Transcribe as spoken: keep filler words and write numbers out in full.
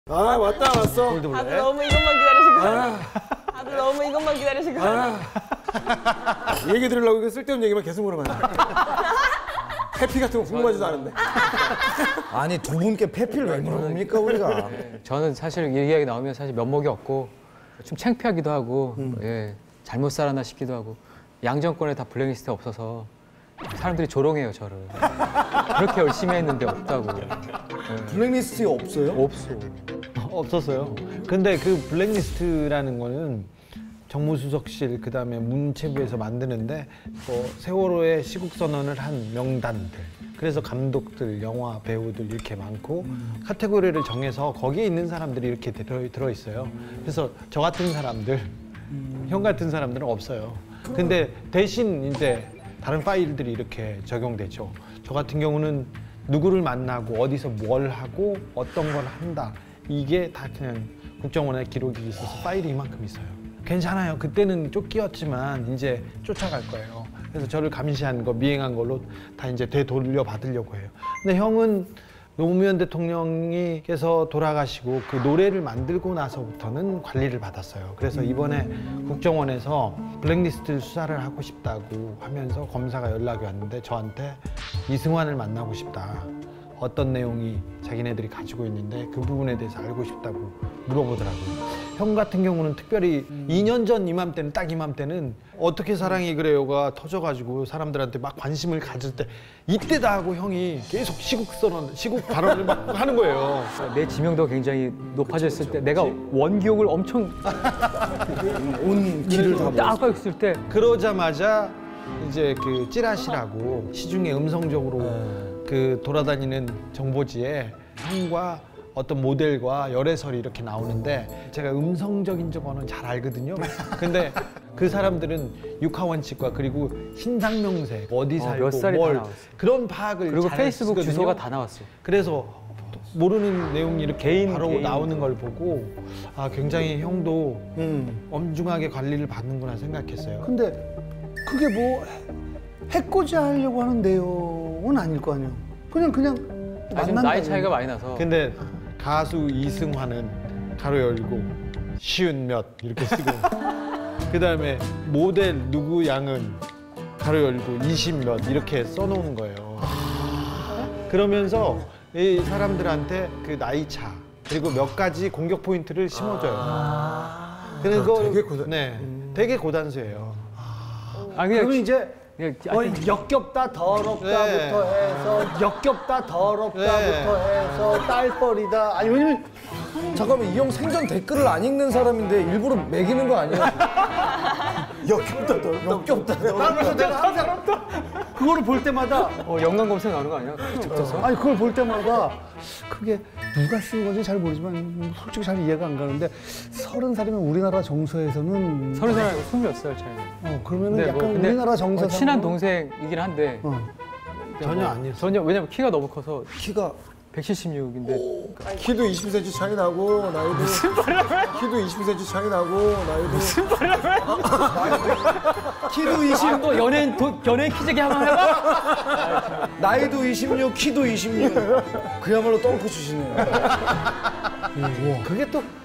아 왔다 왔어. 다들 너무 이것만 기다리시고 아. 다들 너무 이것만 기다리시고 아. 얘기 들으려고 이거 쓸데없는 얘기만 계속 물어봐요. 페피 같은 거 궁금하지도 않은데. 아니 두 분께 페피를 왜 물어봅니까 우리가? 저는 사실 이 이야기 나오면 사실 면목이 없고 좀 창피하기도 하고 음. 예, 잘못 살았나 싶기도 하고 양정권에 다 블랙리스트가 없어서 사람들이 조롱해요 저를. 그렇게 열심히 했는데 없다고. 예. 블랙리스트에 없어요? 없어. 없었어요. 근데 그 블랙리스트라는 거는 정무수석실 그다음에 문체부에서 만드는데 뭐 세월호의 시국선언을 한 명단들, 그래서 감독들, 영화 배우들 이렇게 많고 음. 카테고리를 정해서 거기에 있는 사람들이 이렇게 들어, 들어있어요. 그래서 저 같은 사람들, 음. 형 같은 사람들은 없어요. 근데 대신 이제 다른 파일들이 이렇게 적용되죠. 저 같은 경우는 누구를 만나고 어디서 뭘 하고 어떤 걸 한다, 이게 다 그냥 국정원에 기록이 있어서 파일이 이만큼 있어요. 괜찮아요. 그때는 쫓기었지만 이제 쫓아갈 거예요. 그래서 저를 감시한 거, 미행한 걸로 다 이제 되돌려 받으려고 해요. 근데 형은 노무현 대통령께서 돌아가시고 그 노래를 만들고 나서부터는 관리를 받았어요. 그래서 이번에 국정원에서 블랙리스트 수사를 하고 싶다고 하면서 검사가 연락이 왔는데 저한테 이승환을 만나고 싶다. 어떤 내용이 자기네들이 가지고 있는데 그 부분에 대해서 알고 싶다고 물어보더라고요. 형 같은 경우는 특별히 음. 이 년 전 이맘때는, 딱 이맘때는 어떻게 사랑이 그래요가 터져가지고 사람들한테 막 관심을 가질 때 이때다 하고 형이 계속 시국선언, 시국 발언을 막 하는 거예요. 내 지명도가 굉장히 높아졌을 그쵸, 그쵸. 때 내가 원기옥을 엄청 온 길을 다 딱 있을 때 그러자마자 이제 그 찌라시라고 시중에 음성적으로 음. 그 돌아다니는 정보지에 형과 어떤 모델과 열애설이 이렇게 나오는데 제가 음성적인 거는 잘 알거든요. 근데 그 사람들은 육하원칙과 그리고 신상명세, 어디 살고 어, 몇 살이 뭘 다 나왔어. 그런 파악을 그리고 잘 페이스북 쓰거든요. 주소가 다 나왔어. 그래서 모르는 내용이 이렇게 개인, 바로 개인. 나오는 걸 보고 아 굉장히 형도 음. 엄중하게 관리를 받는구나 생각했어요. 근데 그게 뭐 해코지 하려고 하는 내용은 아닐 거 아니에요. 그냥 그냥 아, 좀 나이 차이가 많이 나서. 근데 가수 이승환은 가로 열고 쉬운 몇 이렇게 쓰고 그 다음에 모델 누구 양은 가로 열고 이십 몇 이렇게 써놓은 거예요. 그러면서 이 사람들한테 그 나이 차 그리고 몇 가지 공격 포인트를 심어줘요. 아 그리고 아, 되게 고단... 네, 음. 되게 고단수예요. 아, 그러면 이제 그냥, 뭐 역겹다 더럽다부터 네. 해서 역겹다 더럽다부터 네. 해서 딸뻘이다. 아니 왜냐면 잠깐만 이 형 생전 댓글을 안 읽는 사람인데 일부러 매기는 거 아니에요? 역겹다 더럽다. 역겹다. 그래서 내가 항상 그거를 볼 때마다 어, 연관 검색 나오는 거 아니야? 적어서? 아니 그걸 볼 때마다 그게 누가 쓴 건지 잘 모르지만 솔직히 잘 이해가 안 가는데 서른 살이면 우리나라 정서에서는 서른 살하고 스물 몇 살 차이. 어 그러면 근데 약간 뭐, 근데 우리나라 정서 어, 친한 동생이긴 한데 어. 전혀 뭐, 아니었어요. 전혀 왜냐면 키가 너무 커서 키가 백칠십육인데 키도 이십 센티미터 차이 나고 나이도 무슨 말이야? 키도 이십 센티미터 차이 나고 나이도 무슨 키도 이십, 아, 또 연예인 도, 연예인 키재기 한번 해봐. 나이도 이십육, 키도 이십육. 그야말로 덩크 주시네요. 그게 또